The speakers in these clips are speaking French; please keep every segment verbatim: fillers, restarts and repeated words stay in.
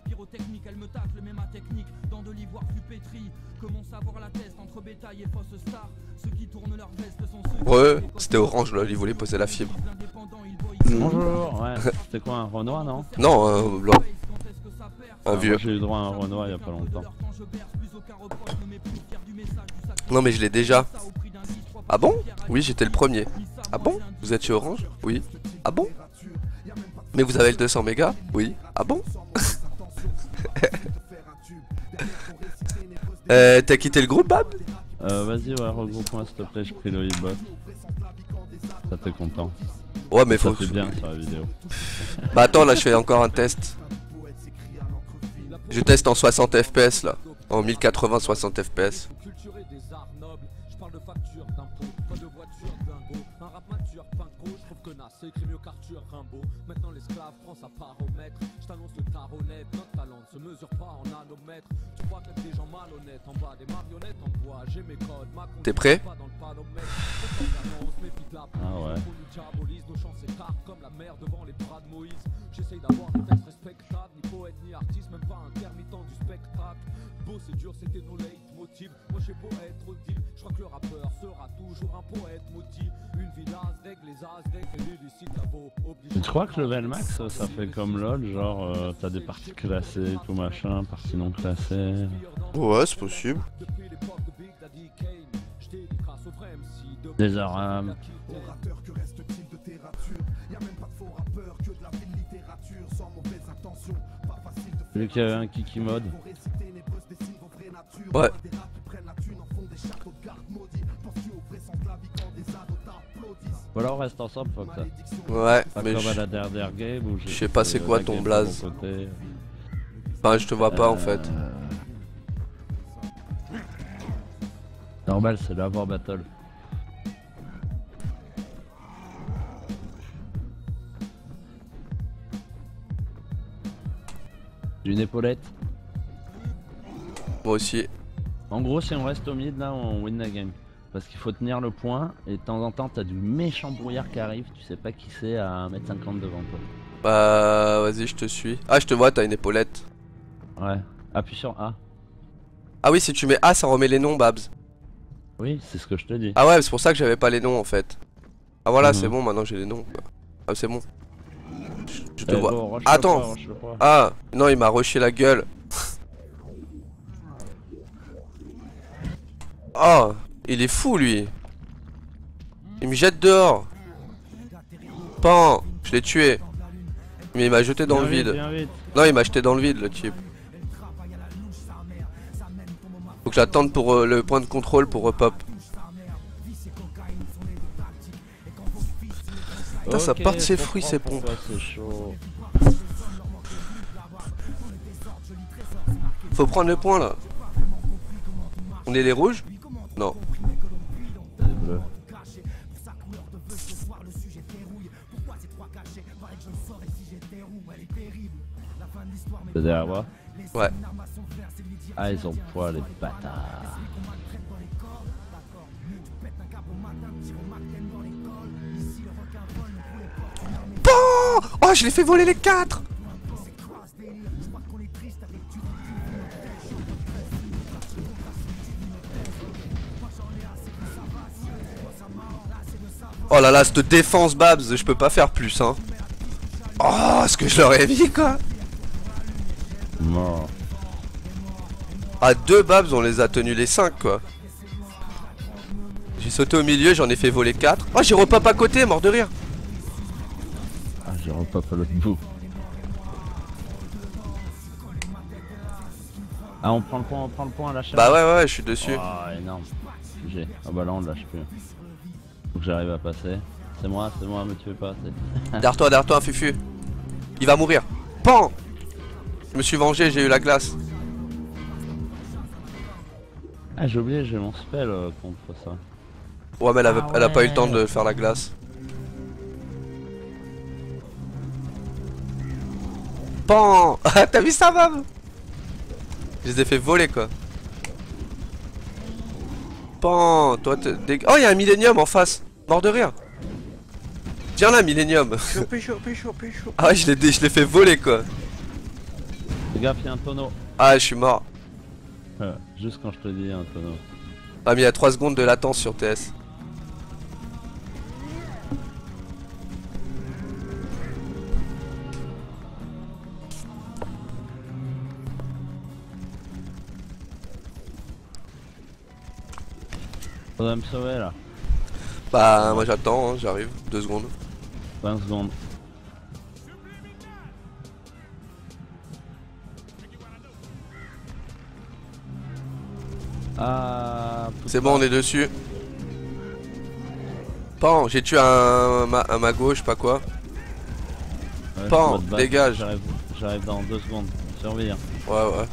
pyrotechnique, elle me tacle, mais ma technique dans de l'ivoire fut pétrie. Comment savoir la teste entre bétail et fausse star? Ceux qui tournent leur veste sont ceux. Ouais, c'était orange là, il voulait poser la fibre. Bonjour, ouais. C'était quoi, un Renoir, non? Non, un blanc. Un vieux. J'ai eu droit à un Renoir il y a pas longtemps. Non mais je l'ai déjà. Ah bon? Oui, j'étais le premier. Ah bon? Vous êtes chez Orange? Oui. Ah bon? Mais vous avez le deux cents mégas? Oui. Ah bon? euh, T'as quitté le groupe, Bab? Euh, vas-y, ouais, regroupe-moi s'il te plaît, je prie le hitbox. Ça t'es content. Ouais, mais ça faut fait bien sur la vidéo. Bah attends, là je fais encore un test. Je teste en soixante F P S là. En mille quatre-vingts soixante F P S. T'es prêt? Ah ouais. J'essaye d'avoir des textes respectables, ni poète ni artiste, même pas intermittent du spectacle. Beau c'est dur, c'était nos leitmotiv. Moi j'ai beau être audible, je crois que le rappeur sera toujours un poète maudit. Une ville règle les as, règle l'illicite, la beau obligé. Tu crois que level max ça fait comme LOL, genre euh, t'as des parties classées, tout machin, parties non classées? Ouais, c'est possible. Des armes. Vu qu'il y avait un Kiki mode. Ouais. Voilà, on reste ensemble, faut que ça. Ouais, Pas mais comme je... à la dernière game où je sais pas c'est quoi ton blaze. Enfin, je te vois pas euh... en fait. Normal, c'est le War Battle. Une épaulette. Moi aussi. En gros, si on reste au mid là, on win la game. Parce qu'il faut tenir le point et de temps en temps t'as du méchant brouillard qui arrive, tu sais pas qui c'est à un mètre cinquante devant toi. Bah vas-y, je te suis. Ah, je te vois, t'as une épaulette. Ouais, appuie sur A. Ah oui, si tu mets A, ça remet les noms, Babs. Oui, c'est ce que je te dis. Ah ouais, c'est pour ça que j'avais pas les noms en fait. Ah voilà, mmh. C'est bon, maintenant j'ai les noms. Ah, c'est bon. Je, je te eh vois. bon, Attends. Ah, non, il m'a rushé la gueule. Oh, il est fou lui. Il me jette dehors. Pan, je l'ai tué. Mais il m'a jeté dans bien le vite, vide. bien vite. Non, il m'a jeté dans le vide le type. Faut que j'attende pour euh, le point de contrôle pour repop. Putain, Okay, ça part de ses fruits ces pompes. Chaud. Faut prendre le point là. On est les rouges? Non. Bleu. C'est derrière moi? Ouais. Ah, ils ont poil les bâtards. Oh, oh, je l'ai fait voler les quatre. Oh là là, cette défense Babs, je peux pas faire plus hein. Oh, ce que je leur ai mis quoi. Mort. À deux Babs, on les a tenus les cinq quoi. J'ai sauté au milieu, j'en ai fait voler quatre. Oh, j'ai repop à côté, mort de rire. Ah, j'ai repop à l'autre bout. Ah, on prend le point, on prend le point à la chaîne. Bah ouais, ouais, ouais, je suis dessus. Ah, oh, énorme. J'ai. Ah bah là, on lâche plus. Faut que j'arrive à passer. C'est moi, c'est moi, me tuez pas. Derrière toi, derrière toi, Fufu. Il va mourir. Pan. Je me suis vengé, j'ai eu la glace. Ah, j'ai oublié, j'ai mon spell euh, contre ça. Ouais, mais elle, avait, ah ouais. elle a pas eu le temps de faire la glace. Pan. T'as vu ça, Bab? Je les ai fait voler quoi. Pan. Toi, t'es... Oh, il y a un millénium en face. Mort de rire. Viens là, millénium. Ah ouais, je l'ai fait voler quoi. Fais gaffe, y'a un tonneau. Ah, je suis mort. Euh, juste quand je te dis un tonneau. Ah, mais il y a trois secondes de latence sur T S. Faudrait me sauver là. Bah, moi j'attends, hein, j'arrive. Deux secondes. vingt secondes. Ah. C'est bon, on est dessus. Pan, j'ai tué un, ma, un mago, je sais pas quoi. Ouais, Pan, je dois te battre, dégage. J'arrive, j'arrive dans deux secondes. Survie. Hein. Ouais, ouais.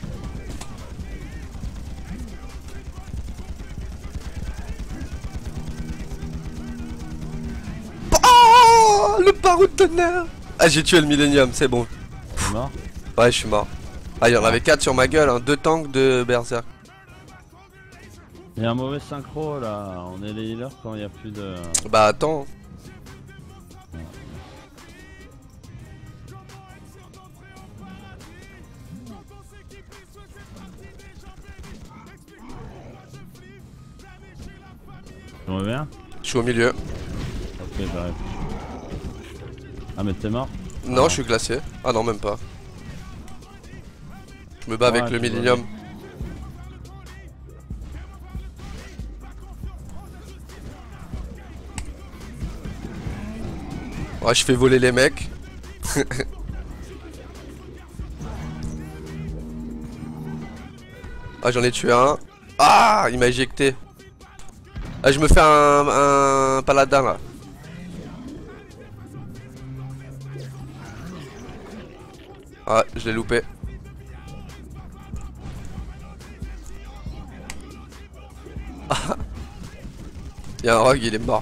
Oh, le barreau de tonnerre. Ah, j'ai tué le Millennium, c'est bon. T'es mort? Ouais, je suis mort. Ah, il y en avait quatre sur ma gueule, hein. Deux tanks de berserk. Il y a un mauvais synchro là. On est les healers quand il n'y a plus de. Bah, attends. Tu me bien? Je suis au milieu. Ok, j'arrive. Ah, mais t'es mort? Non, Ah. je suis glacé. Ah non, même pas. Je me bats Ouais, avec le je vois Millennium. Ouais, je fais voler les mecs. Ah, j'en ai tué un. Ah, il m'a éjecté. Ah, je me fais un, un paladin là. Ah, je l'ai loupé. Il y a un rogue, il est mort.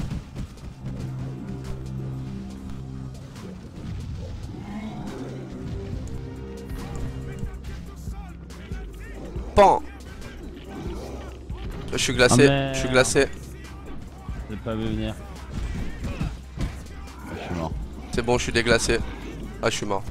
Pan. Je suis glacé, Ah, merde. je suis glacé. Je l'ai pas vu venir. Ah, je suis mort. C'est bon, je suis déglacé. Ah, je suis mort.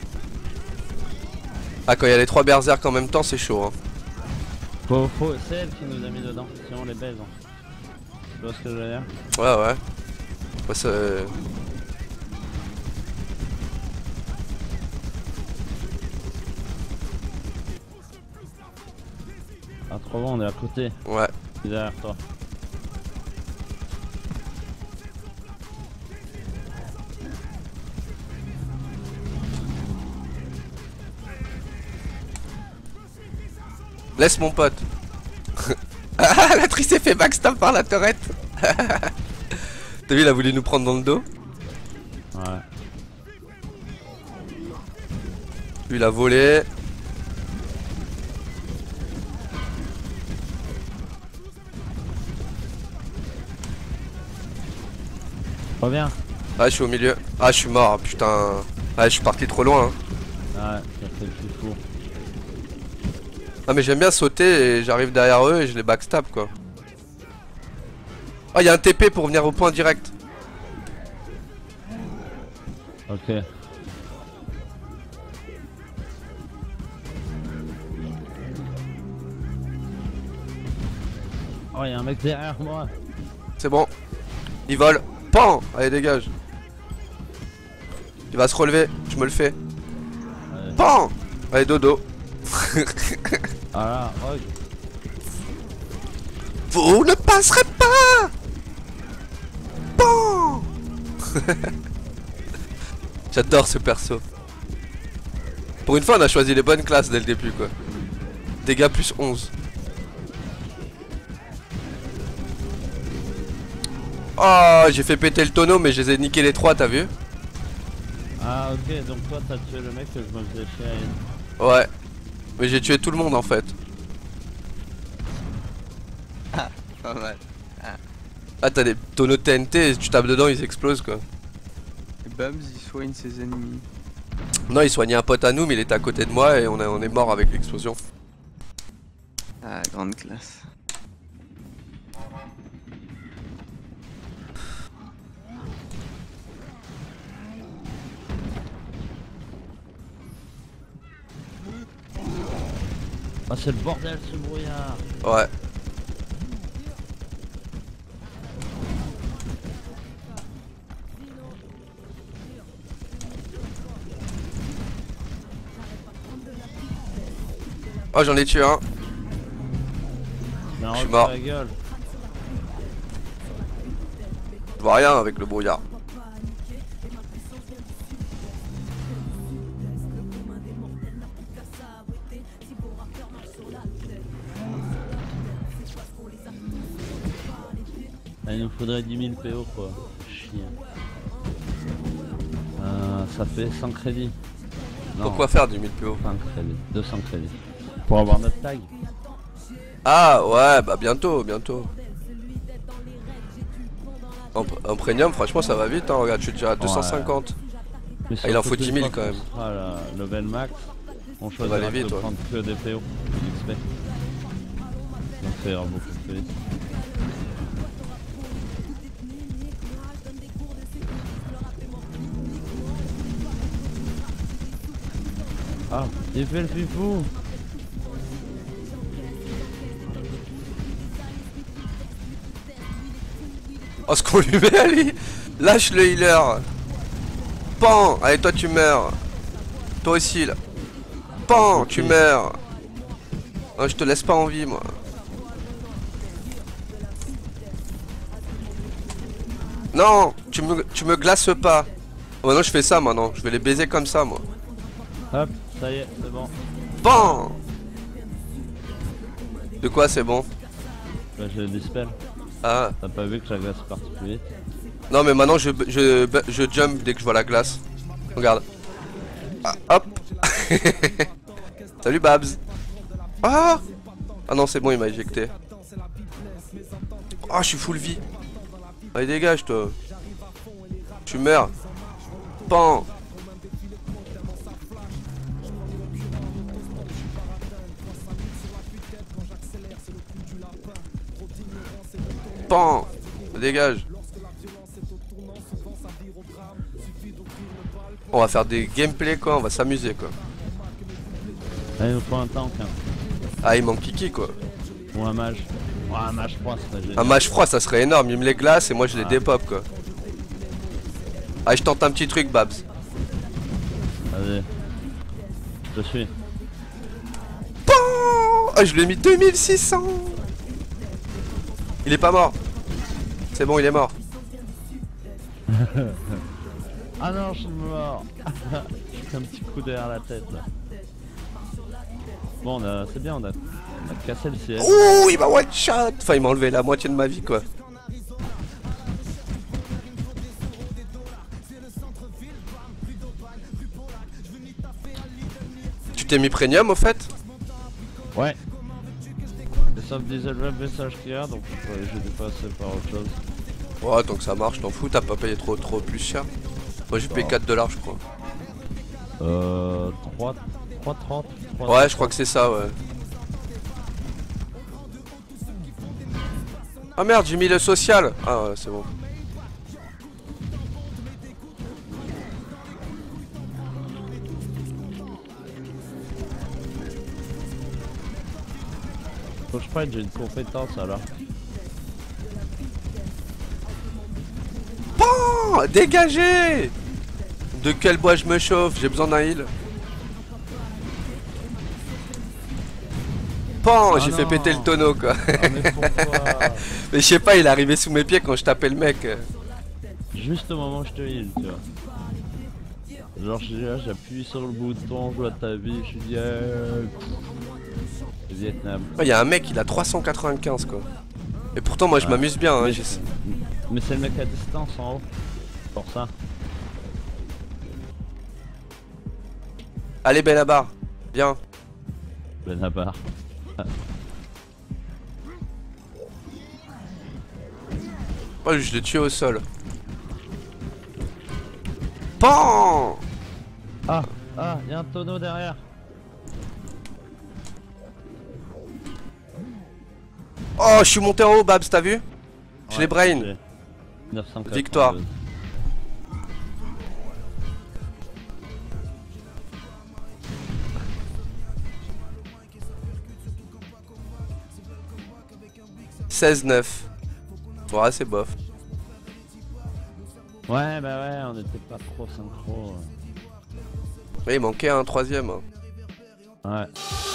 Ah, quand il y a les trois berserk en même temps, c'est chaud. Hein. Faut, faut, c'est elle qui nous a mis dedans, sinon on les baise. Hein. Tu vois ce que je veux dire? Ouais, ouais. Ouais, c'est... Ah, trop bon, on est à côté. Ouais. Il est derrière toi. Laisse mon pote. Ah, la trice s'est fait backstab par la turrette. T'as vu, il a voulu nous prendre dans le dos. Ouais. Lui, il a volé. Reviens. Ah, je suis au milieu. Ah, je suis mort, putain. Ah, je suis parti trop loin. Hein. Ouais, ça fait le plus fou. Ah, mais j'aime bien sauter et j'arrive derrière eux et je les backstab quoi. Ah, il y a un T P pour venir au point direct. Ok. Oh, il y a un mec derrière moi. C'est bon. Il vole. Pan. Allez, dégage. Il va se relever. Je me le fais. Ouais. Pan. Allez, dodo. Ah là, Rogue. Vous ne passerez pas. Pan. J'adore ce perso. Pour une fois, on a choisi les bonnes classes dès le début quoi. Dégâts plus onze. Oh, j'ai fait péter le tonneau, mais je les ai niqués les trois, t'as vu? Ah ok, donc toi t'as tué le mec que je me faisais chier à une. Ouais. Mais j'ai tué tout le monde en fait. Ah, pas mal. Ah, t'as des tonneaux de T N T et tu tapes dedans, ils explosent quoi. Et Babs, il soigne ses ennemis. Non, il soignait un pote à nous, mais il était à côté de moi et on, a, on est mort avec l'explosion. Ah, grande classe. Ah, c'est le bordel ce brouillard. Ouais. Oh, j'en ai tué un. Mais Je suis mort. la gueule. Je vois rien avec le brouillard. Ah, il nous faudrait dix mille P O quoi. Chien. Euh, ça fait cent crédits. Non, Pourquoi faire du mille P O? cent crédits. deux cents crédits. Pour avoir notre tag. Ah ouais, bah bientôt, bientôt. En, en premium, franchement, ça va vite. Hein. Regarde, je suis déjà à deux cent cinquante. Mais Ah, il en surtout faut que dix mille une fois quand qu'on même. sera à la level max, on choisira aller vite, de ouais. prendre que des P O, que d'X P. Donc ça ira beaucoup plus vite. Ah, il fait le fifou. Oh, ce qu'on lui met à lui. Lâche le healer. Pan. Allez, toi, tu meurs. Toi aussi, là. Pan, tu meurs. Oh, je te laisse pas en vie, moi. Non, tu me, tu me glaces pas. Oh, maintenant, je fais ça, maintenant. Je vais les baiser comme ça, moi. Hop, ça y est, c'est bon. Pan. De quoi, c'est bon? Bah, j'ai le dispel. Ah. T'as pas vu que la glace est partie plus vite? Non, mais maintenant, je, je, je jump dès que je vois la glace. Regarde. Ah, hop. Salut, Babs. Ah. Ah non, c'est bon, il m'a éjecté. Ah, je suis full vie. Allez, dégage, toi. Tu meurs. Pan. Pan. Dégage. On va faire des gameplays quoi, on va s'amuser quoi. Ah, il nous faut un tank hein. Ah, il manque Kiki quoi. Ou un mage. Oh, un mage froid serait génial. Un mage froid ça serait énorme, il me les glace et moi je les Ah. dépop quoi. Ah, je tente un petit truc Babs. Vas-y. Je suis. Pan. Ah, je lui ai mis deux mille six cents. Il est pas mort. C'est bon, il est mort. Ah non, je suis mort. J'ai fait un petit coup derrière la tête là. Bon, on a... c'est bien, on a... on a cassé le ciel. Ouh, il m'a one shot. Enfin, il m'a enlevé la moitié de ma vie quoi. Tu t'es mis premium au fait? Ouais. Et sauf diesel web message qu'il y a, donc ouais, j'ai dépassé par autre chose. Ouais, tant que ça marche, t'en fous, t'as pas payé trop trop plus cher. Moi j'ai payé quatre dollars je crois. Euh... trois... trois trente. Ouais, je crois que c'est ça, ouais. Ah merde, j'ai mis le social. Ah ouais, c'est bon. Faut que je prenne, j'ai une compétence alors. Pan, dégagez. De quel bois je me chauffe? J'ai besoin d'un heal. Pan, Ah j'ai fait non. péter le tonneau quoi. Ah mais pourquoi? Mais je sais pas, il est arrivé sous mes pieds quand je tapais le mec. Juste au moment où je te heal, tu vois. Genre je- là, j'appuie sur le bouton, je vois ta vie, je dis euh... Vietnam. Il y a un mec, il a trois cent quatre-vingt-quinze quoi. Et pourtant moi je Ouais. m'amuse bien. Hein, Mais j'ai- c'est- Mais c'est le mec à distance en haut. Pour ça. Allez Benabar, viens. Benabar. Oh, je l'ai tué au sol. Pan. Ah, ah, y'a un tonneau derrière. Oh, je suis monté en haut, Babs, t'as vu? Je Ouais, l'ai brain. j'ai neuf cent quatre-vingt-deux. Victoire. seize neuf. Ouais, c'est bof. Ouais, bah ouais, on était pas trop synchro. Ouais, il manquait un troisième. Ouais.